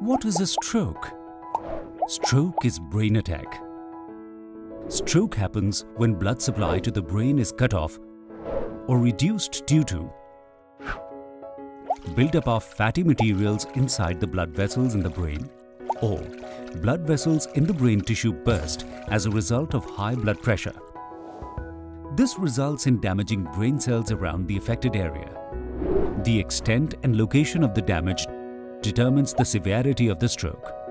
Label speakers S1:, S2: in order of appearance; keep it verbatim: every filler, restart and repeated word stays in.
S1: What is a stroke? Stroke is brain attack. Stroke happens when blood supply to the brain is cut off or reduced due to buildup of fatty materials inside the blood vessels in the brain, or blood vessels in the brain tissue burst as a result of high blood pressure. This results in damaging brain cells around the affected area. The extent and location of the damage determines the severity of the stroke.